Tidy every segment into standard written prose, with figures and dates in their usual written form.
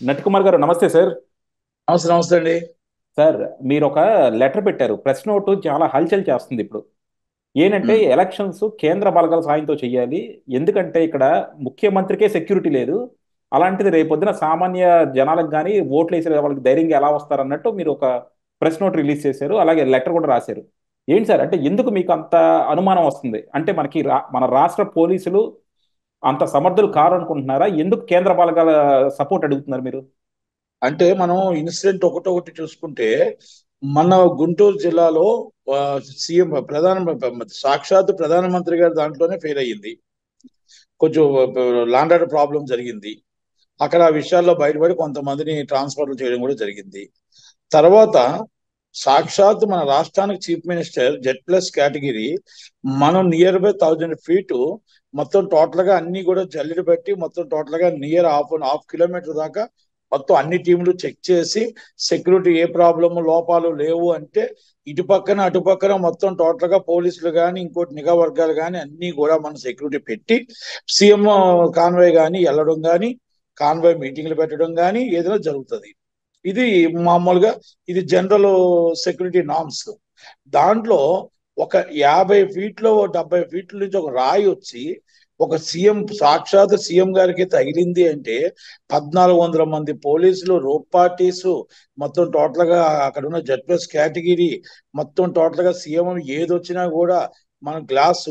నటికుమార్ గారు నమస్తే సార్. నమస్తే నమస్తే అండి. సార్, మీరు ఒక లెటర్ పెట్టారు. ప్రెస్ నోట్ చాలా హల్చల్ చేస్తుంది ఇప్పుడు. ఏంటంటే ఉమ్. ఎలక్షన్స్ కేంద్ర బలగాల సాయంతో చేయాలి. ఎందుకంటే ఇక్కడ ముఖ్యమంత్రికే సెక్యూరిటీ లేదు. అలాంటిది రేపొద్దున సామాన్య జనాలకు కానీ ఓట్లు వేసే వాళ్ళకి ధైర్యంగా ఎలా వస్తారన్నట్టు మీరు ఒక ప్రెస్ నోట్ రిలీజ్ చేశారు. అలాగే లెటర్ కూడా రాశారు. ఏంటి సార్, అంటే ఎందుకు మీకు అంత అనుమానం వస్తుంది? అంటే మన రాష్ట్ర పోలీసులు అంత సమర్థులు కారు అనుకుంటున్నారా? ఎందుకు కేంద్ర బలగాల సపోర్ట్ అడుగుతున్నారు మీరు? అంటే మనం ఇన్సిడెంట్ ఒకటొకటి చూసుకుంటే మన గుంటూరు జిల్లాలో ఆ, సీఎం సాక్షాత్ ప్రధానమంత్రి గారి దాంట్లోనే ఫెయిల్ అయ్యింది. కొంచెం లాండ్ ఆర్డర్ ప్రాబ్లం జరిగింది. అక్కడ ఆ విషయాల్లో బయటపడి కొంతమందిని ట్రాన్స్ఫర్ చేయడం కూడా జరిగింది. తర్వాత సాక్షాత్ మన రాష్ట్రానికి chief minister Z plus category మనం నియర్ బై 1000 feet మొత్తం టోటల్ గా అన్ని కూడా జల్లెడ పెట్టి మొత్తం టోటల్ గా నియర్ హాఫ్ కిలోమీటర్ దాకా మొత్తం అన్ని టీంలు చెక్ చేసి సెక్యూరిటీ ఏ ప్రాబ్లము లోపాలు లేవు అంటే ఇటు పక్కన అటు పక్కన మొత్తం టోటల్ గా పోలీసులు కానీ ఇంకోటి నిఘా వర్గాలు కానీ అన్ని కూడా మన సెక్యూరిటీ పెట్టి సీఎం కాన్వాయ్ కానీ వెళ్ళడం కానీ కాన్వాయ్ మీటింగ్లు పెట్టడం కానీ ఏదైనా జరుగుతుంది. ఇది మామూలుగా ఇది జనరల్ సెక్యూరిటీ నామ్స్. దాంట్లో ఒక 50 feet 70 feet నుంచి ఒక రాయి వచ్చి ఒక సీఎం సాక్షాత్ సీఎం గారికి తగిలింది అంటే 1400 మంది పోలీసులు రోప్ పార్టీస్ మొత్తం టోటల్ గా అక్కడ ఉన్న జెడ్ ప్లస్ కేటగిరీ మొత్తం టోటల్ గా సీఎం ఏది వచ్చినా కూడా మన గ్లాస్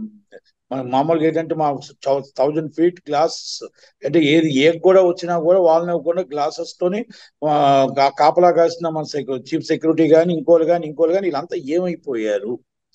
మన మామూలుగా ఏంటంటే మా 1000 feet గ్లాస్ అంటే ఏది ఏ కూడా వచ్చినా కూడా వాళ్ళని కూడా గ్లాసెస్ తోని కాపలా కాసిన మన చీఫ్ సెక్యూరిటీ కానీ ఇంకోళ్ళు కానీ వీళ్ళంతా ఏమైపోయారు?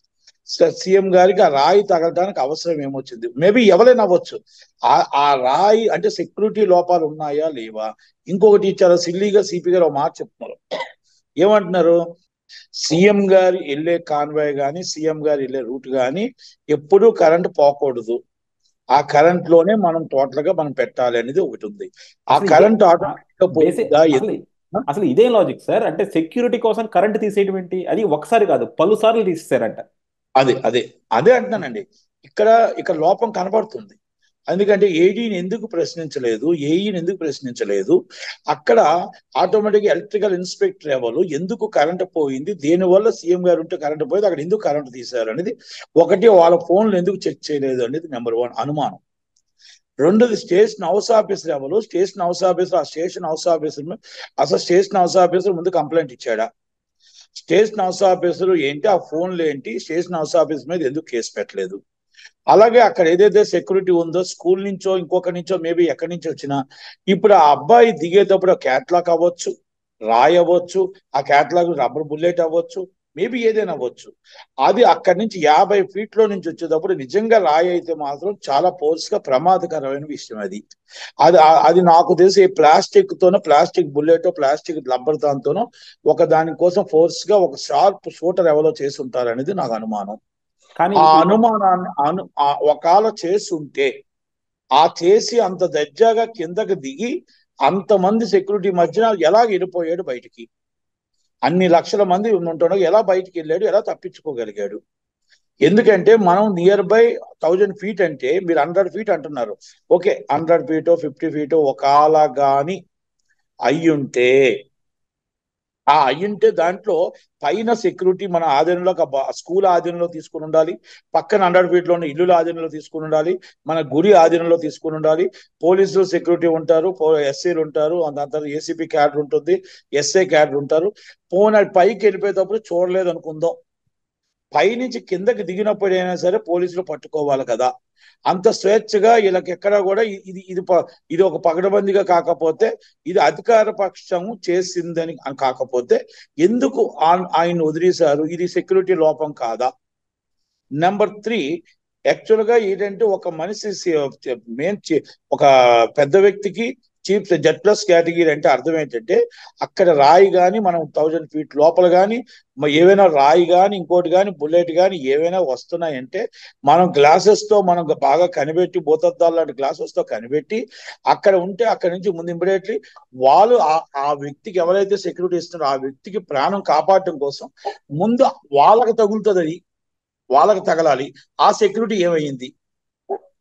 సీఎం గారికి ఆ రాయి తగలడానికి అవసరం ఏమొచ్చింది? మేబీ ఎవరైనా అవ్వచ్చు. ఆ రాయి అంటే సెక్యూరిటీ లోపాలు ఉన్నాయా లేవా? ఇంకొకటి చాలా సిల్లీగా సిపి గారు ఒక మాట చెప్తున్నారు. ఏమంటున్నారు? సీఎం గారు వెళ్ళే కాన్వాయ్ కానీ సీఎం గారు వెళ్ళే రూట్ కానీ ఎప్పుడూ కరెంట్ పోకూడదు. ఆ కరెంట్ లోనే మనం టోటల్ గా మనం పెట్టాలి అనేది ఒకటి ఉంది. ఆ అసలు ఇదే కరెంట్ ఆటోమేటిక్ గా బేసిక్ పోతుందా? అసలు అసలు ఇదే లాజిక్ సార్. అంటే సెక్యూరిటీ కోసం కరెంట్ తీసేయడం ఏంటి? అది ఒకసారి కాదు, పలు సార్లు తీసేశారంట. అదే అదే అదే అంటున్నానండి. ఇక్కడ ఇక్కడ లోపం కనబడుతుంది. ఎందుకంటే ఏడీని ఎందుకు ప్రశ్నించలేదు, ఏఈని ఎందుకు ప్రశ్నించలేదు? అక్కడ ఆటోమేటిక్ ఎలక్ట్రికల్ ఇన్స్పెక్టర్ ఎవరు, ఎందుకు కరెంట్ పోయింది, దేనివల్ల సీఎం గారు ఉంటే కరెంట్ పోయింది, అక్కడ ఎందుకు కరెంట్ తీశారు అనేది ఒకటి. వాళ్ళ ఫోన్లు ఎందుకు చెక్ చేయలేదు అనేది నెంబర్ 1 అనుమానం. రెండోది స్టేషన్ హౌస్ ఆఫీసర్ ఎవరు, స్టేషన్ హౌస్ ఆఫీసర్ ఆ స్టేషన్ హౌస్ ఆఫీసర్ అసలు స్టేషన్ హౌస్ ఆఫీసర్ ముందు కంప్లైంట్ ఇచ్చాడా? స్టేషన్ హౌస్ ఆఫీసర్ ఏంటి, ఆ ఫోన్లు ఏంటి, స్టేషన్ హౌస్ ఆఫీసర్ మీద ఎందుకు కేసు పెట్టలేదు? అలాగే అక్కడ ఏదైతే సెక్యూరిటీ ఉందో స్కూల్ నుంచో ఇంకొక నుంచో మేబీ ఎక్కడి నుంచి వచ్చినా ఇప్పుడు ఆ అబ్బాయి దిగేటప్పుడు క్యాట్లాగ్ అవ్వచ్చు, రాయి అవ్వచ్చు, ఆ క్యాట్లాగ్ రబ్బర్ బుల్లెట్ అవ్వచ్చు, మేబీ ఏదైనా అవ్వచ్చు. అది అక్కడి నుంచి 50 feet నుంచి వచ్చేటప్పుడు నిజంగా రాయి అయితే మాత్రం చాలా ఫోర్స్ గా ప్రమాదకరమైన విషయం అది. అది అది నాకు తెలిసి ప్లాస్టిక్ తోనో ప్లాస్టిక్ బుల్లెట్ ప్లాస్టిక్ రబ్బర్ దాంతోనో ఒక దానికోసం ఫోర్స్ గా ఒక షార్ప్ షూటర్ ఎవరో చేసి ఉంటారనేది నాకు అనుమానం. కానీ ఆ ఇప్పుడు అనుమానాన్ని ఒకవేళ చేస్తుంటే ఆ చేసి అంత దర్జాగా కిందకి దిగి అంతమంది సెక్యూరిటీ మధ్యన ఎలా వెళ్ళిపోయాడు బయటికి? అన్ని లక్షల మంది ఉంటుండగా ఎలా బయటికి వెళ్ళాడు, ఎలా తప్పించుకోగలిగాడు? ఎందుకంటే మనం నియర్ బై 1000 feet అంటే మీరు 100 feet అంటున్నారు. ఓకే, 100 feet 50 feet ఒకవేళ గాని అయ్యుంటే అయ్యుంటే దాంట్లో పైన సెక్యూరిటీ మన ఆధీనంలో స్కూల్ ఆధీనంలో తీసుకుని ఉండాలి, పక్కన 100 feet ఉన్న ఇల్లుల ఆధీనంలో తీసుకుని ఉండాలి, మన గుడి ఆధీనంలో తీసుకుని ఉండాలి. పోలీసులు సెక్యూరిటీ ఉంటారు, ఎస్ఐలు ఉంటారు, దాని తర్వాత ఏసీపీ క్యాడర్ ఉంటుంది, ఎస్ఐ క్యాడర్ ఉంటారు. పైకి వెళ్ళిపోయేటప్పుడు చూడలేదు అనుకుందాం, పైనుంచి కిందకి దిగినప్పుడైనా సరే పోలీసులు పట్టుకోవాలి కదా. అంత స్వేచ్ఛగా వీళ్ళకి ఎక్కడా కూడా ఇది ఇది ఇది ఒక పగడబందిగా కాకపోతే ఇది అధికార పక్షం చేసిందని కాకపోతే ఎందుకు ఆయన వదిలేశారు? ఇది సెక్యూరిటీ లోపం కాదా? నెంబర్ 3, యాక్చువల్ గా ఏంటంటే ఒక మనిషి మెయిన్ ఒక పెద్ద వ్యక్తికి చీఫ్ జెడ్ ప్లస్ కేటగిరీ అంటే అర్థం ఏంటంటే అక్కడ రాయి కానీ మనం 1000 feet లోపల కానీ ఏవైనా రాయి కానీ ఇంకోటి కానీ బుల్లెట్ కానీ ఏవైనా వస్తున్నాయంటే మనం గ్లాసెస్ తో మనం బాగా కనిపెట్టి భూతద్దాలు లాంటి గ్లాసెస్ తో కనిపెట్టి అక్కడ ఉంటే అక్కడ నుంచి ముందు ఇమ్మీడియట్లీ వాళ్ళు ఆ వ్యక్తికి ఎవరైతే సెక్యూరిటీ ఇస్తున్నారో ఆ వ్యక్తికి ప్రాణం కాపాడటం కోసం ముందు వాళ్ళకి తగులుతుంది, అది వాళ్ళకి తగలాలి. ఆ సెక్యూరిటీ ఏమైంది?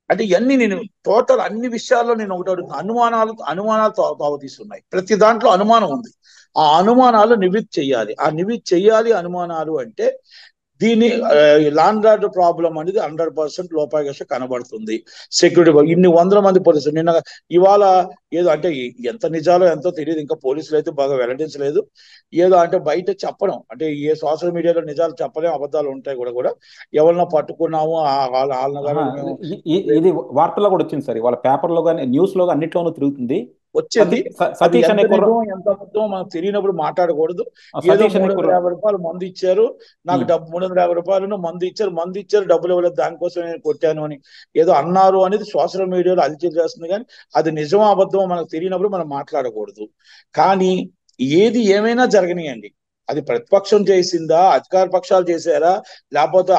అంటే ఇవన్నీ నేను టోటల్ అన్ని విషయాల్లో నేను ఒకటి అడుగుతున్నా. అనుమానాలు తావతీస్తున్నాయి. ప్రతి దాంట్లో అనుమానం ఉంది. ఆ అనుమానాలు నివృత్తి చెయ్యాలి. ఆ నివృత్తి చెయ్యాలి అనుమానాలు అంటే దీని లాండ్ ఆర్డర్ ప్రాబ్లం అనేది 100% లోపాయగశ కనబడుతుంది. సెక్యూరిటీ ఇన్ని వందల మంది పోలీసులు నిన్న ఇవాళ ఏదో అంటే ఎంత నిజాలో ఎంతో తెలియదు, ఇంకా పోలీసులు అయితే బాగా వెల్లడించలేదు. ఏదో అంటే బయట చెప్పడం అంటే ఏ సోషల్ మీడియాలో నిజాలు చెప్పలేం, అబద్ధాలు ఉంటాయి కూడా ఎవరినో పట్టుకున్నాము వాళ్ళ మేము ఇది వార్తల్లో కూడా వచ్చింది సార్, వాళ్ళ పేపర్లో కానీ న్యూస్ లో అన్నిట్లోనూ తిరుగుతుంది. వచ్చింది. అది సతీష్ ఎంత అనే కుర్ర నిజం ఎంత అబద్ధం మనకు తెలియనప్పుడు మాట్లాడకూడదు. ఏదో సతీష్ అనే కుర్ర 350 రూపాయలు మందు ఇచ్చారు నాకు, డబ్బు 350 రూపాయలు మందు ఇచ్చారు డబ్బులు ఇవ్వలేదు, దానికోసం నేను కొట్టాను అని ఏదో అన్నారు అనేది సోషల్ మీడియాలో అలిచేది చేస్తుంది. కానీ అది నిజమో అబద్ధమో మనకు తెలియనప్పుడు మనం మాట్లాడకూడదు. కానీ ఏది ఏమైనా జరగనియండి, అది ప్రతిపక్షం చేసిందా, అధికార పక్షాలు చేశారా, లేకపోతే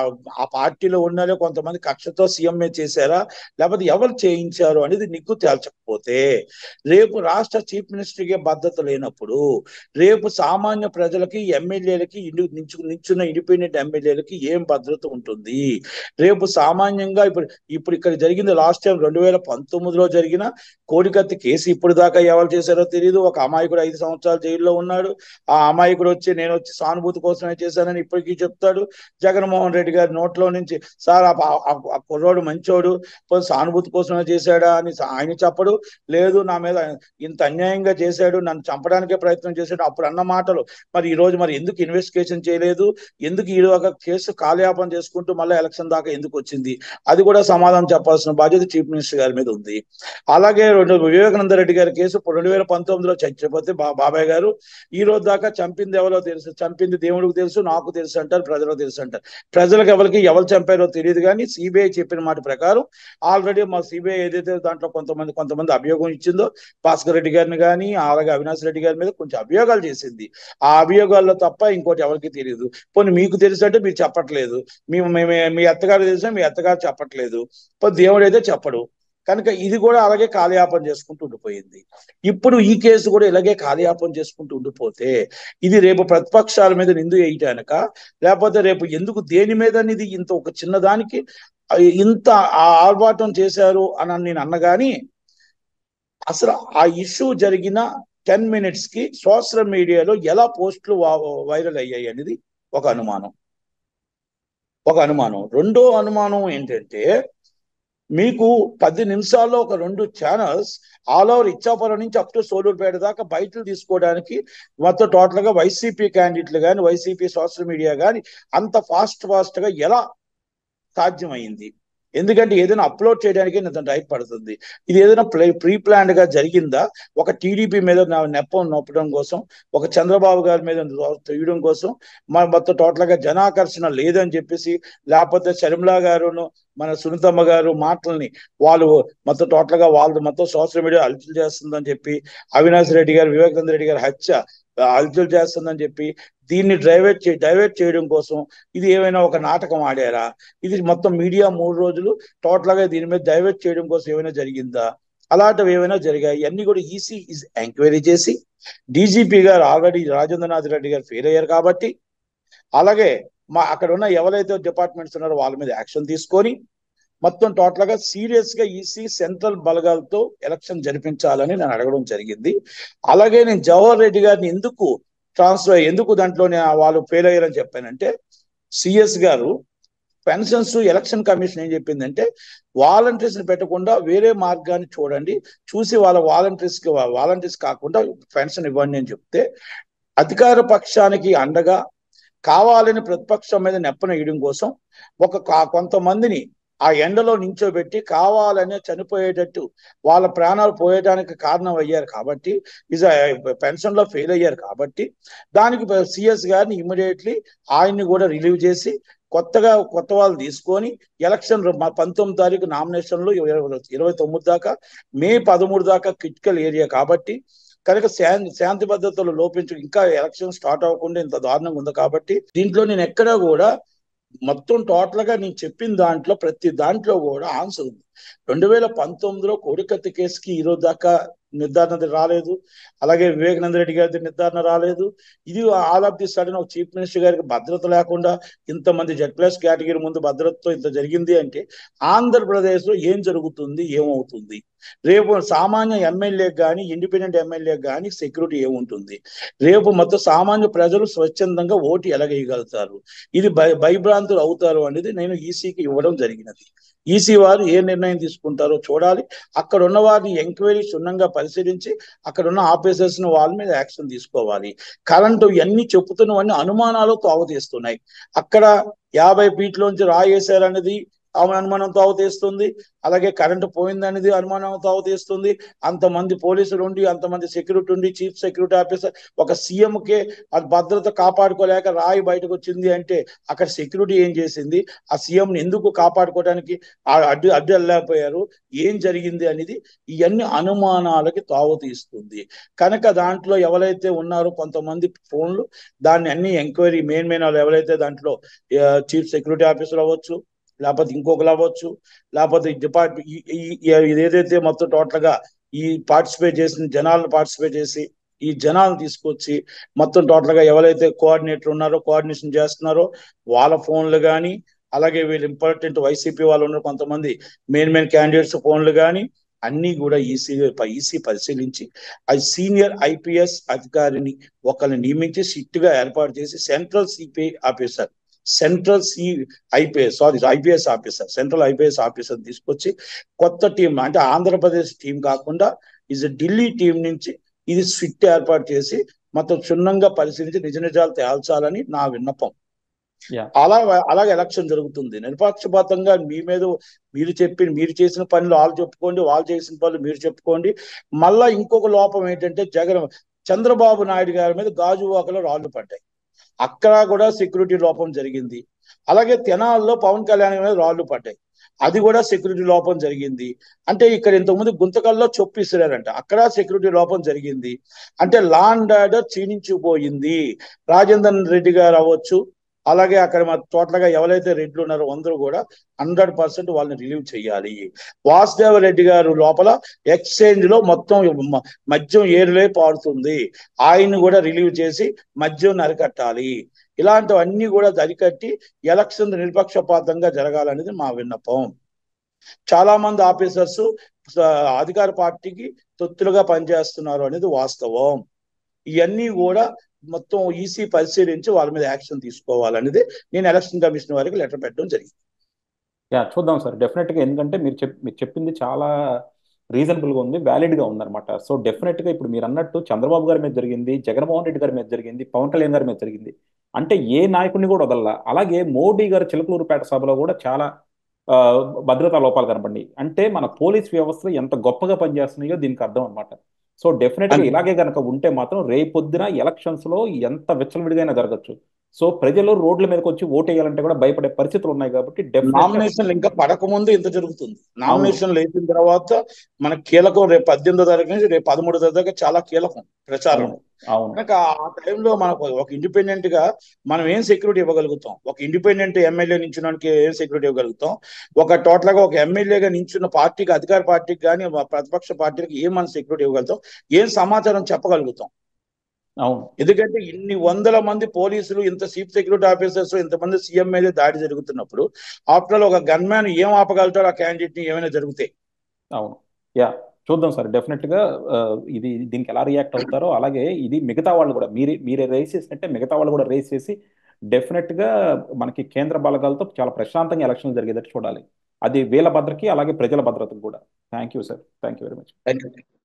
ఆ పార్టీలో ఉన్నదే కొంతమంది కక్షతో సీఎం చేశారా, లేకపోతే ఎవరు చేయించారు అనేది నిగ్గు తేల్చకపోతే రేపు రాష్ట్ర చీఫ్ మినిస్టర్కి భద్రత లేనప్పుడు రేపు సామాన్య ప్రజలకి ఎమ్మెల్యేలకి నించున్న ఇండిపెండెంట్ ఎమ్మెల్యేలకి ఏం భద్రత ఉంటుంది? రేపు సామాన్యంగా ఇప్పుడు ఇక్కడ జరిగింది లాస్ట్ టైం 2019లో జరిగిన కోడికత్తి కేసు ఇప్పుడు దాకా ఎవరు చేశారో తెలియదు. ఒక అమాయకుడు 5 సంవత్సరాలు జైల్లో ఉన్నాడు. ఆ అమాయకుడు నేను వచ్చి సానుభూతి కోసమే చేశానని ఇప్పటికీ చెప్తాడు. జగన్మోహన్ రెడ్డి గారి నోట్లో నుంచి సార్ ఆ కుర్రోడు మంచోడు సానుభూతి కోసమే చేశాడా అని ఆయన చెప్పడు. లేదు నా మీద ఇంత అన్యాయంగా చేశాడు, నన్ను చంపడానికే ప్రయత్నం చేశాడు అప్పుడు అన్న మాటలు మరి ఈ రోజు మరి ఎందుకు ఇన్వెస్టిగేషన్ చేయలేదు, ఎందుకు ఈ ఒక కేసు కాలయాపన చేసుకుంటూ మళ్ళీ ఎలక్షన్ దాకా ఎందుకు వచ్చింది, అది కూడా సమాధానం చెప్పాల్సిన బాధ్యత చీఫ్ మినిస్టర్ గారి మీద ఉంది. అలాగే వివేకానంద రెడ్డి గారి కేసు 2019లో చచ్చిపోతే బాబాయ్ గారు ఈ రోజు దాకా చంపింది ఎవరో తెలుసు, చంపింది దేవుడికి తెలుసు, నాకు తెలుసు అంటారు, ప్రజలకు తెలుసు అంటారు. ప్రజలకు ఎవరు చంపారో తెలియదు. కానీ సిబిఐ చెప్పిన మాట ప్రకారం ఆల్రెడీ మా సిబిఐ ఏదైతే దాంట్లో కొంతమంది అభియోగం ఇచ్చిందో భాస్కర్ రెడ్డి గారిని కానీ అలాగే అవినాష్ రెడ్డి గారి మీద కొంచెం అభియోగాలు చేసింది. ఆ అభియోగాల్లో తప్ప ఇంకోటి ఎవరికి తెలియదు. పోనీ మీకు తెలుసు అంటే మీరు చెప్పట్లేదు, మీ అత్తగారు తెలుసా మీ అత్తగారు చెప్పట్లేదు, పోనీ దేవుడు అయితే చెప్పడు. కనుక ఇది కూడా అలాగే కాలయాపన చేసుకుంటూ ఉండిపోయింది. ఇప్పుడు ఈ కేసు కూడా ఇలాగే కాలయాపన చేసుకుంటూ ఉండిపోతే ఇది రేపు ప్రతిపక్షాల మీద నిందు వేయటానిక, లేకపోతే రేపు ఎందుకు దేని మీద అనేది ఇంత ఒక చిన్నదానికి ఇంత ఆర్భాటం చేశారు అని నేను అన్నగాని అసలు ఆ ఇష్యూ జరిగిన 10 minutes కి సోషల్ మీడియాలో ఎలా పోస్టులు వైరల్ అయ్యాయి అనేది ఒక అనుమానం. రెండో అనుమానం ఏంటంటే మీకు 10 నిమిషాల్లో ఒక 2 ఛానల్స్ ఆల్ ఓవర్ ఇచ్చాపురం నుంచి అప్ టు సోలూరుపేట దాకా బయటలు తీసుకోవడానికి మొత్తం టోటల్ గా వైసీపీ క్యాండిడేట్లు కానీ వైసీపీ సోషల్ మీడియా కానీ అంత ఫాస్ట్ గా ఎలా సాధ్యమైంది? ఎందుకంటే ఏదైనా అప్లోడ్ చేయడానికి ఇంత టైం పడుతుంది. ఇది ఏదైనా ప్రీ ప్లాన్డ్ గా జరిగిందా? ఒక టీడీపీ మీద నెప్పం నొప్పడం కోసం, ఒక చంద్రబాబు గారి మీద తీయడం కోసం, మొత్తం టోటల్ గా జనాకర్షణ లేదని చెప్పేసి, లేకపోతే షర్మిలా గారును మన సునీతమ్మ గారు మాటల్ని వాళ్ళు మొత్తం టోటల్ గా వాళ్ళు మొత్తం సోషల్ మీడియా అలచల్ చేస్తుందని చెప్పి, అవినాష్ రెడ్డి గారు వివేకానంద రెడ్డి గారి హత్య అలచల్ చేస్తుందని చెప్పి దీన్ని డైవర్ట్ చేయడం కోసం ఇది ఏమైనా ఒక నాటకం ఆడారా? ఇది మొత్తం మీడియా 3 రోజులు టోటల్ గా దీని మీద డైవర్ట్ చేయడం కోసం ఏమైనా జరిగిందా? అలాంటివి ఏమైనా జరిగాయి? ఇవన్నీ కూడా ఈసీ ఎంక్వైరీ చేసి డీజీపీ గారు ఆల్రెడీ రాజేంద్రనాథ్ రెడ్డి గారు ఫెయిల్ అయ్యారు కాబట్టి, అలాగే అక్కడ ఉన్న ఎవరైతే డిపార్ట్మెంట్స్ ఉన్నారో వాళ్ళ మీద యాక్షన్ తీసుకొని మొత్తం టోటల్ గా సీరియస్ గా ఈసీ సెంట్రల్ బలగాలతో ఎలక్షన్ జరిపించాలని నేను అడగడం జరిగింది. అలాగే నేను జవహర్ రెడ్డి గారిని ఎందుకు దాంట్లోనే వాళ్ళు ఫెయిల్ అయ్యారని చెప్పానంటే, సిఎస్ గారు పెన్షన్స్ ఎలక్షన్ కమిషన్ ఏం చెప్పిందంటే వాలంటీర్స్ ని పెట్టకుండా వేరే మార్గాన్ని చూసి వాళ్ళ వాలంటీర్స్ కాకుండా పెన్షన్ ఇవ్వండి అని చెప్తే అధికార పక్షానికి అండగా కావాలని ప్రతిపక్షం మీద నెప్పనేయడం కోసం కొంతమందిని ఆ ఎండలో నించోబెట్టి కావాలనే చనిపోయేటట్టు వాళ్ళ ప్రాణాలు పోయడానికి కారణం అయ్యారు కాబట్టి, పెన్షన్ లో ఫెయిల్ అయ్యారు కాబట్టి దానికి సిఎస్ గారిని ఇమ్మీడియట్లీ ఆయన్ని కూడా రిలీవ్ చేసి కొత్త వాళ్ళు తీసుకొని ఎలక్షన్ 19 తారీఖు నామినేషన్లు 29 దాకా, మే 13 దాకా క్రిటికల్ ఏరియా కాబట్టి కనుక శాంతి భద్రతలు లోపించి ఇంకా ఎలక్షన్ స్టార్ట్ అవ్వకుండా ఇంత దారుణంగా ఉంది కాబట్టి దీంట్లో నేను ఎక్కడా కూడా మొత్తం టోటల్ గా నేను చెప్పిన దాంట్లో ప్రతి దాంట్లో కూడా ఆన్సర్ ఉంది. 2019లో కోడికత్తి కేసుకి ఈరోజు దాకా నిర్ధారణ రాలేదు. అలాగే వివేకానంద రెడ్డి గారి నిర్ధారణ రాలేదు. ఇది ఆల్ ఆఫ్ ది సడన్ ఒక చీఫ్ మినిస్టర్ గారికి భద్రత లేకుండా ఇంతమంది Z+ కేటగిరీ ముందు భద్రతతో ఇంత జరిగింది అంటే ఆంధ్రప్రదేశ్లో ఏం జరుగుతుంది, ఏమవుతుంది? రేపు సామాన్య ఎమ్మెల్యేకి కానీ ఇండిపెండెంట్ ఎమ్మెల్యేకి కానీ సెక్యూరిటీ ఏముంటుంది? రేపు మొత్తం సామాన్య ప్రజలు స్వచ్ఛందంగా ఓటు ఎలాగేయగలుగుతారు? ఇది భయభ్రాంతులు అవుతారు అనేది నేను ఈసీకి ఇవ్వడం జరిగినది. ఈసీ వారు ఏ నిర్ణయం తీసుకుంటారో చూడాలి. అక్కడ ఉన్న వారిని ఎంక్వైరీ క్షుణ్ణంగా పరిశీలించి అక్కడ ఉన్న ఆఫీసర్స్ వాళ్ళ మీద యాక్షన్ తీసుకోవాలి. కరెంటు ఇవన్నీ చెప్పుతున్నవన్నీ అనుమానాలు తాగుతీస్తున్నాయి. అక్కడ 50 ఫీట్లోంచి రాయేశారనేది అనుమానం తాగుతీస్తుంది. అలాగే కరెంటు పోయిందనేది అనుమానం తాగుతీస్తుంది. అంతమంది పోలీసులు ఉండి, అంతమంది సెక్యూరిటీ ఉండి, చీఫ్ సెక్యూరిటీ ఆఫీసర్ ఒక సీఎంకే భద్రత కాపాడుకోలేక రాయి బయటకు వచ్చింది అంటే అక్కడ సెక్యూరిటీ ఏం చేసింది? ఆ సీఎంని ఎందుకు కాపాడుకోవడానికి అడ్డు వెళ్ళలేకపోయారు? ఏం జరిగింది అనేది ఇవన్నీ అనుమానాలకి తావుతీస్తుంది. కనుక దాంట్లో ఎవరైతే ఉన్నారో కొంతమంది ఫోన్లు దాన్ని అన్ని ఎంక్వైరీ మెయిన్ వాళ్ళు ఎవరైతే దాంట్లో చీఫ్ సెక్యూరిటీ ఆఫీసర్ అవ్వచ్చు, లేకపోతే ఇంకొకరు అవ్వచ్చు, లేకపోతే డిపార్ట్మెంట్ ఏదైతే మొత్తం టోటల్గా ఈ పార్టిసిపేట్ చేసిన జనాలను పార్టిసిపేట్ చేసి ఈ జనాలను తీసుకొచ్చి మొత్తం టోటల్గా ఎవరైతే కోఆర్డినేటర్ ఉన్నారో కోఆర్డినేషన్ చేస్తున్నారో వాళ్ళ ఫోన్లు కానీ, అలాగే వీళ్ళు ఇంపార్టెంట్ వైసీపీ వాళ్ళు ఉన్న కొంతమంది మెయిన్ క్యాండిడేట్స్ ఫోన్లు కానీ అన్నీ కూడా ఈసీ పరిశీలించి అది సీనియర్ ఐపీఎస్ అధికారిని ఒకరిని నియమించి సిట్గా ఏర్పాటు చేసి central CPI officer IPS officer central IPS officer తీసుకొచ్చి కొత్త టీం అంటే ఆంధ్రప్రదేశ్ టీం కాకుండా ఢిల్లీ టీం నుంచి ఇది స్విట్ ఏర్పాటు చేసి మొత్తం క్షుణ్ణంగా పరిశీలించి నిజ నిజాలు తేల్చాలని నా విన్నపం. అలాగే ఎలక్షన్ జరుగుతుంది నిష్పక్షపాతంగా. మీ మీద మీరు చేసిన పనులు వాళ్ళు చెప్పుకోండి, వాళ్ళు చేసిన పనులు మీరు చెప్పుకోండి. మళ్ళా ఇంకొక లోపం ఏంటంటే చంద్రబాబు నాయుడు గారి మీద గాజువాకలో రాళ్లు పడ్డాయి. అక్కడ కూడా సెక్యూరిటీ లోపం జరిగింది. అలాగే తెనాల్లో పవన్ కళ్యాణ్ మీద రాళ్లు పడ్డాయి, అది కూడా సెక్యూరిటీ లోపం జరిగింది. అంటే ఇక్కడ ఇంతకుముందు గుంతకల్లో చొప్పు ఇసిరారంట, అక్కడ సెక్యూరిటీ లోపం జరిగింది. అంటే లా అండ్ ఆర్డర్ క్షీణించిపోయింది. రాజేందర్ రెడ్డి గారు అవ్వచ్చు, అలాగే అక్కడ టోటల్గా ఎవరైతే రెడ్లు ఉన్నారో అందరూ కూడా 100% వాళ్ళని రిలీవ్ చేయాలి. వాసుదేవ రెడ్డి గారు లోపల ఎక్స్చేంజ్ లో మొత్తం మద్యం ఏరులే పారుతుంది, ఆయన్ని కూడా రిలీవ్ చేసి మద్యం అరికట్టాలి. ఇలాంటివన్నీ కూడా అరికట్టి ఎలక్షన్ నిష్పక్షపాతంగా జరగాలనేది మా విన్నపం. చాలా మంది ఆఫీసర్స్ అధికార పార్టీకి తొత్తులుగా పనిచేస్తున్నారు అనేది వాస్తవం. ఇవన్నీ కూడా మొత్తం ఈసీ పరిశీలించి వాళ్ళ మీద యాక్షన్ తీసుకోవాలనేది నేను ఎలక్షన్ కమిషన్ వారికి లెటర్ పెట్టడం జరిగింది. చూద్దాం సార్, డెఫినెట్గా. ఎందుకంటే మీరు చెప్పింది చాలా రీజనబుల్గా ఉంది, వ్యాలిడ్గా ఉందన్నమాట. సో డెఫినెట్గా ఇప్పుడు మీరు అన్నట్టు చంద్రబాబు గారి మీద జరిగింది, జగన్మోహన్ రెడ్డి గారి మీద జరిగింది, పవన్ కళ్యాణ్ గారి మీద జరిగింది, అంటే ఏ నాయకుడిని కూడా వదల్లా. అలాగే మోడీ గారు చిలకలూరుపేట సభలో కూడా చాలా భద్రతా లోపాలు కనపడి, అంటే మన పోలీస్ వ్యవస్థ ఎంత గొప్పగా పనిచేస్తున్నాయో దీనికి అర్థం అనమాట. సో డెఫినెట్గా ఇలాగే కనుక ఉంటే మాత్రం రేపొద్దున ఎలక్షన్స్లో ఎంత విచ్చలవిడిగా జరగచ్చు. సో ప్రజలు రోడ్ల మీదకి వచ్చి ఓటు వేయాలంటే కూడా భయపడే పరిస్థితులు ఉన్నాయి కాబట్టి నామినేషన్లు ఇంకా పడకముందు ఇంత జరుగుతుంది. నామినేషన్లు వేసిన తర్వాత మన కీలకం రేపు 18వ తారీఖు నుంచి రేపు 13వ తారీఖు దాకా చాలా కీలకం ప్రచారం. కనుక ఆ టైంలో మనకు ఒక ఇండిపెండెంట్ గా మనం ఏం సెక్యూరిటీ ఇవ్వగలుగుతాం? ఒక ఇండిపెండెంట్ ఎమ్మెల్యే నించున్నానికి ఏం సెక్యూరిటీ ఇవ్వగలుగుతాం? ఒక టోటల్ గా ఒక ఎమ్మెల్యేగా నించున్న పార్టీకి, అధికార పార్టీకి కానీ ప్రతిపక్ష పార్టీకి ఏం మనం సెక్యూరిటీ ఇవ్వగలుగుతాం? ఏం సమాచారం చెప్పగలుగుతాం? ఎందుకంటే ఇన్ని వందల మంది పోలీసులు, ఇంత చీఫ్ సెక్యూరిటీ ఆఫీసర్స్, ఇంతమంది సీఎం మీద దాడి జరుగుతున్నప్పుడు ఆఫ్టర్ ఒక గన్ మ్యాన్ ఏం ఆపగలుగుతాడు ఆ క్యాండిడేట్ ని ఏమైనా జరిగితే? అవును, చూద్దాం సార్. డెఫినెట్గా దీనికి ఎలా రియాక్ట్ అవుతారో, అలాగే ఇది మిగతా వాళ్ళు కూడా మీరే రేస్ చేసినట్టే మిగతా వాళ్ళు కూడా రేస్ చేసి డెఫినెట్గా మనకి కేంద్ర బలగాలతో చాలా ప్రశాంతంగా ఎలక్షన్లు జరిగేటట్టు చూడాలి. అది వీళ్ళ భద్రతకి అలాగే ప్రజల భద్రతకు కూడా. Thank you sir, thank you very much.